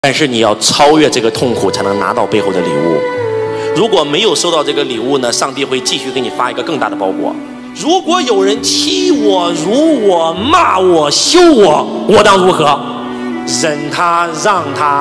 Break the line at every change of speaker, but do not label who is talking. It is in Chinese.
但是你要超越这个痛苦，才能拿到背后的礼物。如果没有收到这个礼物呢，上帝会继续给你发一个更大的包裹。如果有人欺我、辱我、骂我、羞我，我当如何？忍他，让他。